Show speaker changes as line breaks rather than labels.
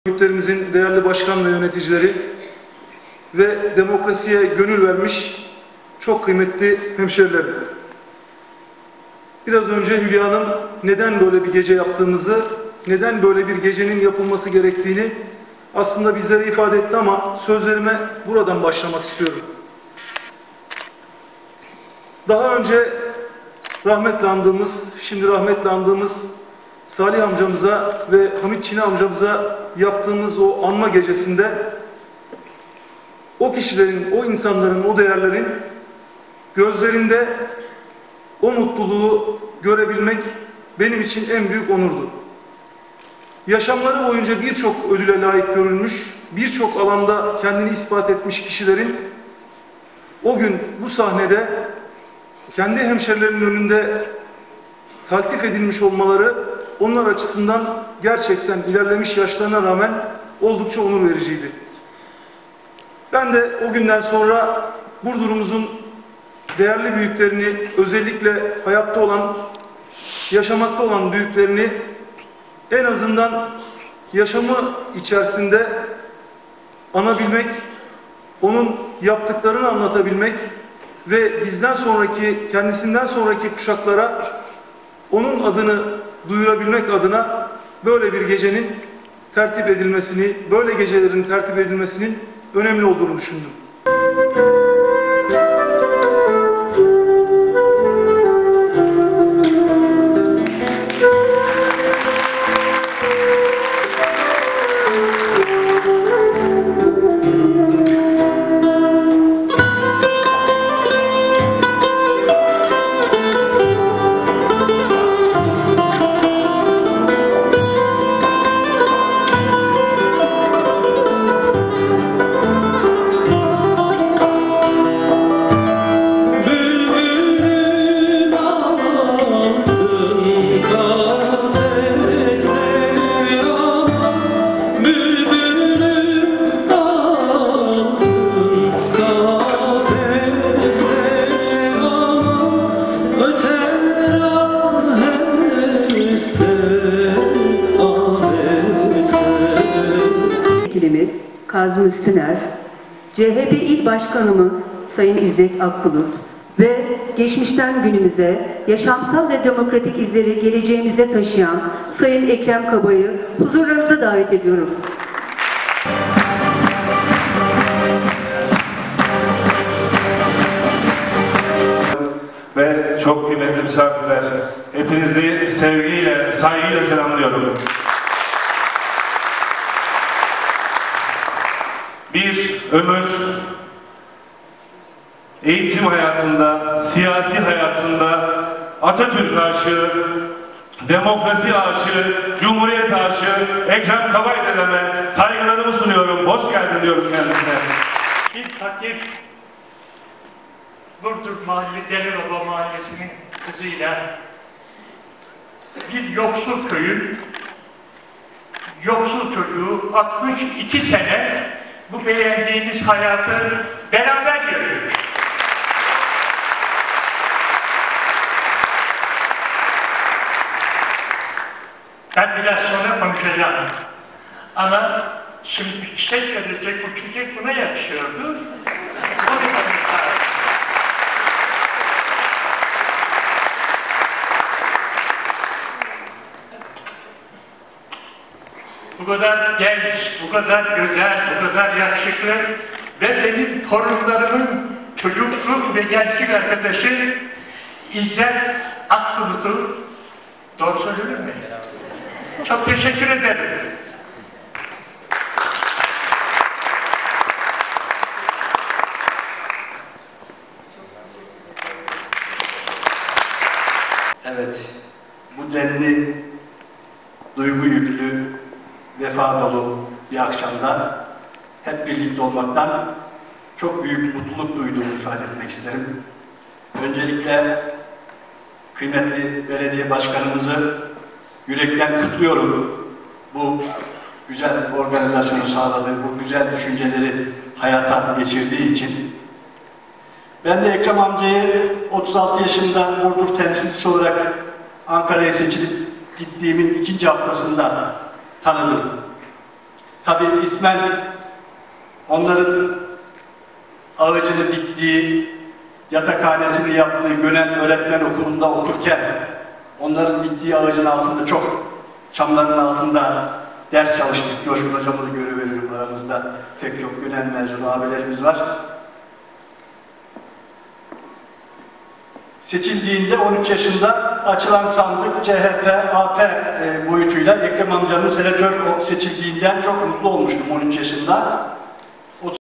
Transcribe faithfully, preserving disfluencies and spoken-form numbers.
Örgütlerimizin değerli başkan ve yöneticileri ve demokrasiye gönül vermiş çok kıymetli hemşerilerim. Biraz önce Hülya Hanım neden böyle bir gece yaptığımızı, neden böyle bir gecenin yapılması gerektiğini aslında bizlere ifade etti ama sözlerime buradan başlamak istiyorum. Daha önce rahmetle andığımız, şimdi rahmetle andığımız Salih amcamıza ve Hamit Çini amcamıza yaptığımız o anma gecesinde o kişilerin, o insanların, o değerlerin gözlerinde o mutluluğu görebilmek benim için en büyük onurdu. Yaşamları boyunca birçok ödüle layık görülmüş, birçok alanda kendini ispat etmiş kişilerin o gün bu sahnede kendi hemşerilerinin önünde taltif edilmiş olmaları onlar açısından gerçekten ilerlemiş yaşlarına rağmen oldukça onur vericiydi. Ben de o günden sonra Burdur'umuzun değerli büyüklerini, özellikle hayatta olan, yaşamakta olan büyüklerini en azından yaşamı içerisinde anabilmek, onun yaptıklarını anlatabilmek ve bizden sonraki, kendisinden sonraki kuşaklara onun adını duyurabilmek adına böyle bir gecenin tertip edilmesini, böyle gecelerin tertip edilmesinin önemli olduğunu düşündüm.
Kazım Üstüner, C H P İl Başkanımız Sayın İzzet Akbulut ve geçmişten günümüze yaşamsal ve demokratik izleri geleceğimize taşıyan Sayın Ekrem Kabay'ı huzurlarınıza davet ediyorum.
Ve çok kıymetli misafirler, hepinizi sevgiyle, saygıyla selamlıyorum. Bir ömür eğitim hayatında, siyasi hayatında Atatürk aşığı, demokrasi aşığı, Cumhuriyet aşığı Ekrem Kabay dedeme saygılarımı sunuyorum. Hoş geldin diyorum kendisine.
Bir fakir Burdur Mahalle, Delioba Mahallesi'nin kızıyla bir yoksul köyün yoksul çocuğu altmış iki sene bu beğendiğiniz hayatı beraber yürüdük. Ben biraz sonra konuşacağım. Ama şimdi bir çiçek verecek, bu çiçek buna yakışıyordu. Bu kadar genç, bu kadar güzel, bu kadar yakışıklı ve benim torunlarımın çocukluk ve gençlik arkadaşı İzzet Akbulut'u, doğru söylüyorum mu? Çok teşekkür ederim.
Evet, bu denli duygu yüklü, vefa dolu bir akşamda hep birlikte olmaktan çok büyük mutluluk duyduğumu ifade etmek isterim. Öncelikle kıymetli belediye başkanımızı yürekten kutluyorum. Bu güzel organizasyonu sağladığı, bu güzel düşünceleri hayata geçirdiği için. Ben de Ekrem amcayı otuz altı yaşında Burdur temsilcisi olarak Ankara'ya seçilip gittiğimin ikinci haftasında tanıdım. tabii ismen onların ağacını diktiği, yatakhanesini yaptığı Gönen Öğretmen Okulu'nda okurken onların diktiği ağacın altında çok, çamların altında ders çalıştık. Coşkun hocamı da görüveriyorum, aramızda pek çok Gönen mezunu abilerimiz var. Seçildiğinde on üç yaşında açılan sandık C H P A P e, boyutuyla Ekrem amcanın senatör seçildiğinden çok mutlu olmuştum on üç yaşında.